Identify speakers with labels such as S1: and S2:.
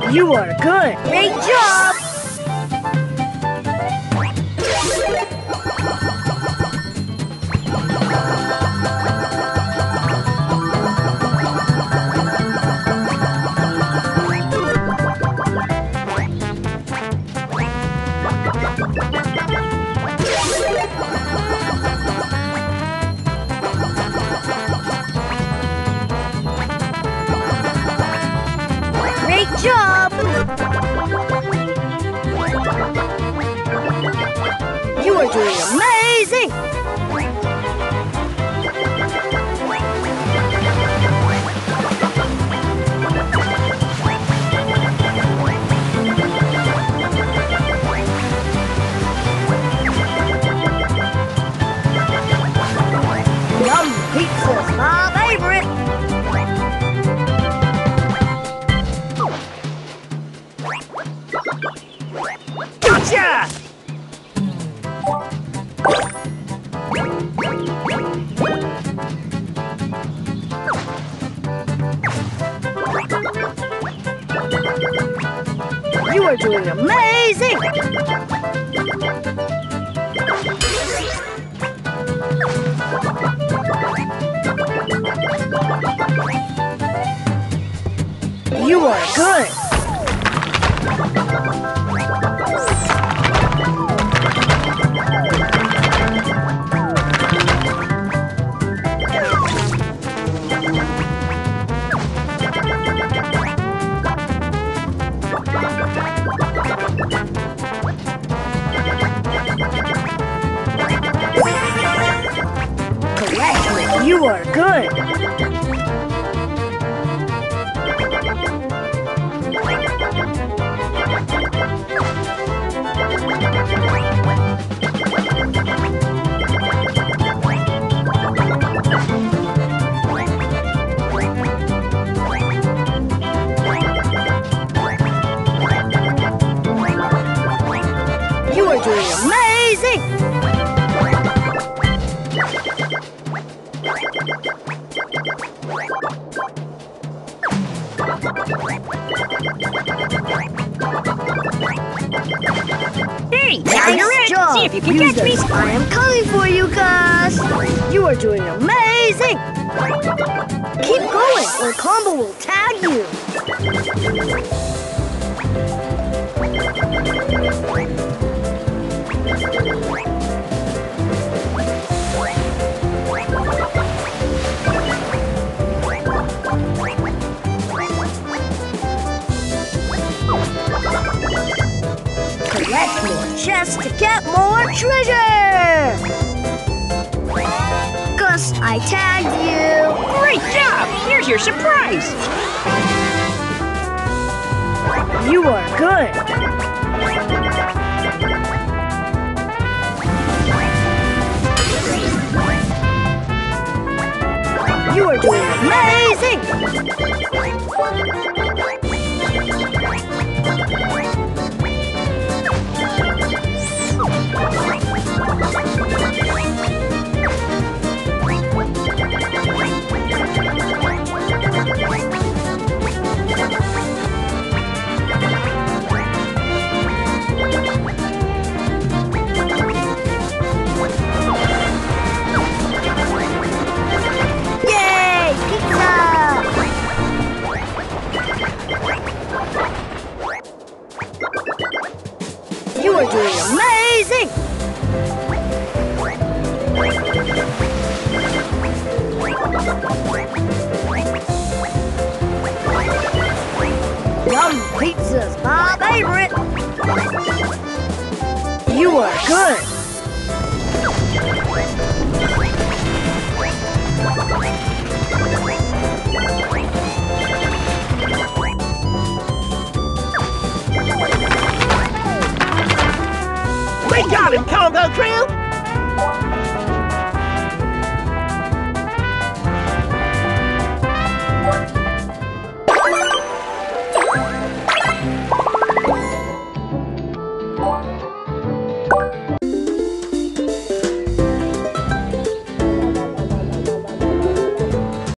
S1: You are good. Great job. Great job! You are doing amazing! Yum pizza's my favorite!
S2: Gotcha!
S1: You are doing amazing! You are good! Correct! You are good! You are doing amazing!
S2: Hey, now you're in!
S1: Nice job!
S2: See if you can
S1: Use
S2: catch me!
S1: this. I am coming for you, Gus! You are doing amazing! Keep going, or Combo will tag you! Collect more chests to get more treasure! Gus, I tagged you!
S2: Great job! Here's your surprise!
S1: You are good! You are doing amazing! Yay! Pizza! You are doing amazing! Yum pizza's my favorite! You are good!